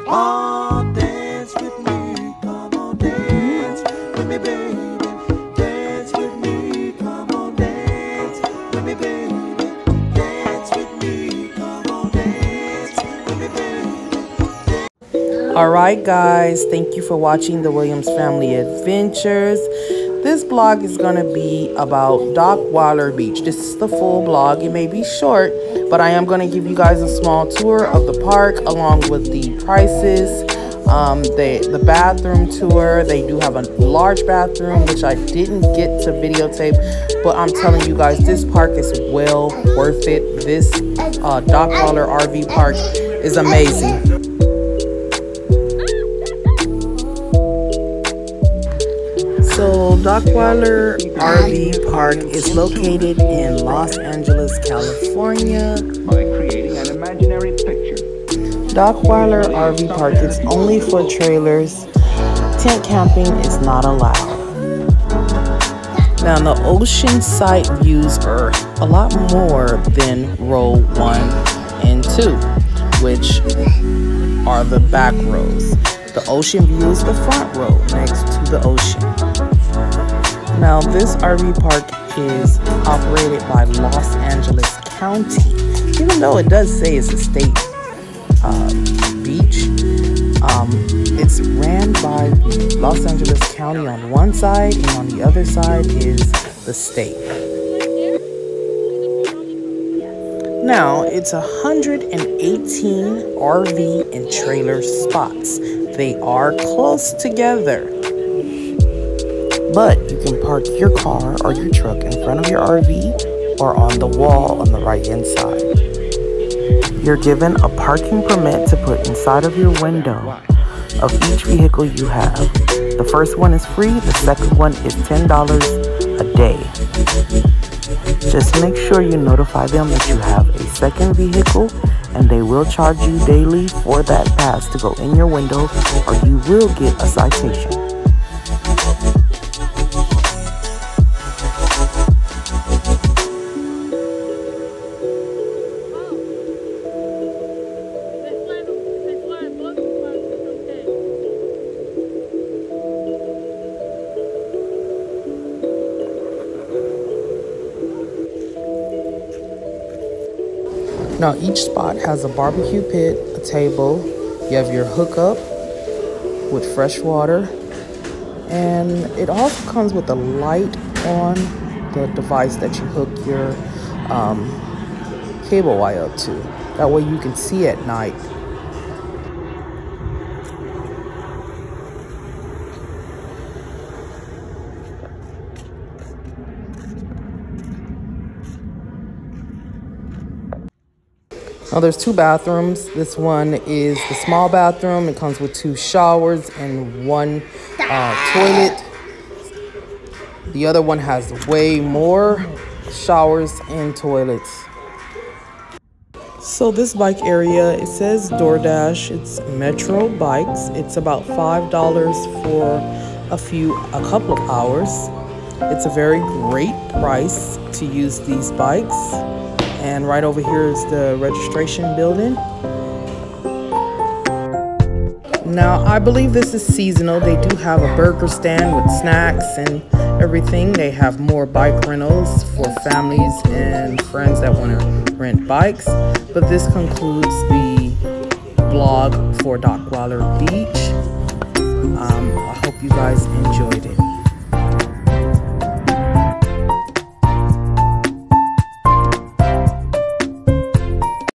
Oh, dance with me, come on, dance with me, baby. Dance with me, come on, dance with me, baby. Dance with me, come on, dance with me, baby. Alright guys, thank you for watching the Williams Family Adventures. This blog is going to be about Dockweiler Beach. This is the full blog. It may be short, but I am going to give you guys a small tour of the park along with the prices. The bathroom tour. They do have a large bathroom, which I didn't get to videotape, but I'm telling you guys, this park is well worth it. This Dockweiler RV park is amazing. So Dockweiler RV Park is located in Los Angeles, California. By creating an imaginary picture. Dockweiler RV Park is only for trailers. Tent camping is not allowed. Now the ocean side views are a lot more than row 1 and 2, which are the back rows. The ocean view is the front row next to the ocean. Now this RV park is operated by Los Angeles County, even though it does say it's a state beach. It's ran by Los Angeles County on one side, and on the other side is the state. Now it's 118 RV and trailer spots. They are close together, but you can park your car or your truck in front of your RV or on the wall on the right hand side. You're given a parking permit to put inside of your window of each vehicle you have. The first one is free, the second one is $10 a day. Just make sure you notify them that you have a second vehicle, and they will charge you daily for that pass to go in your window, or you will get a citation. Now each spot has a barbecue pit, a table, you have your hookup with fresh water, and it also comes with a light on the device that you hook your cable wire up to. That way you can see at night. Now there's 2 bathrooms. This one is the small bathroom. It comes with 2 showers and 1 toilet. The other one has way more showers and toilets. So this bike area, it says DoorDash. It's Metro Bikes. It's about $5 for a couple of hours. It's a very great price to use these bikes. And right over here is the registration building. Now, I believe this is seasonal. They do have a burger stand with snacks and everything. They have more bike rentals for families and friends that want to rent bikes. But this concludes the blog for Dockweiler Beach. I hope you guys enjoyed it.